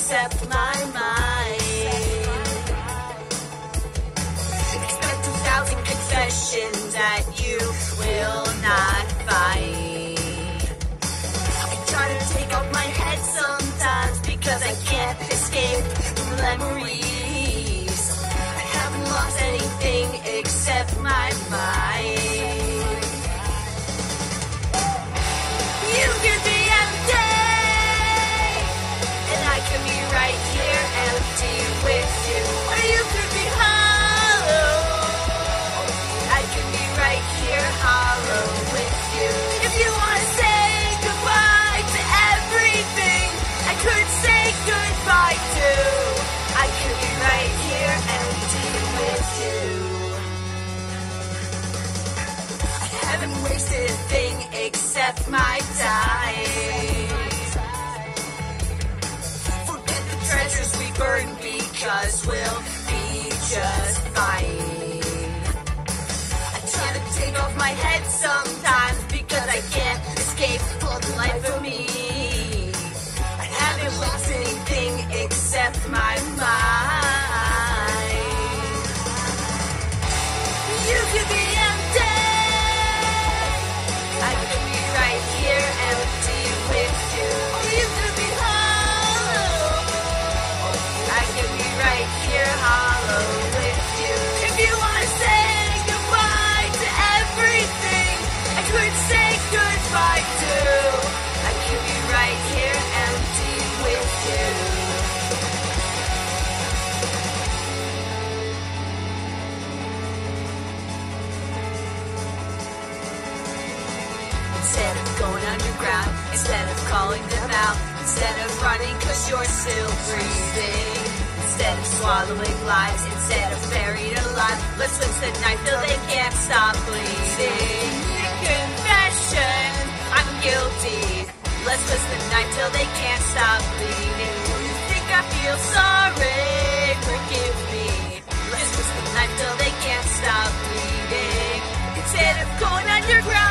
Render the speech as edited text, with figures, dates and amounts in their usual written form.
except my mind. Expect 2,000 confessions that you will not find. I try to take off my head sometimes because I can't escape memories. I haven't lost anything except my mind. You could be empty, and I could be right here empty with you. Or you could be hollow, I could be right here hollow with you. If you want to say goodbye to everything I could say goodbye to, I could be right here empty with you. I haven't wasted a thing except my time. Forget the treasures we burned because we'll be just fine. I try to take off my head sometimes because I can't escape for the life of me. I haven't lost anything except my mind. You could be empty, I could be right here empty with you. Or you could be hollow, I could be right here hollow with you. If you want to say goodbye to everything I could say goodbye to, I could be right here empty with you. Instead of going underground, instead of calling them out, instead of running cause you're still breathing, instead of swallowing lies, instead of buried alive, let's twist the knife till they can't stop bleeding. Confession, I'm guilty. Let's twist the knife till they can't stop bleeding. You think I feel sorry? Forgive me. Let's twist the knife till they can't stop bleeding. Instead of going underground,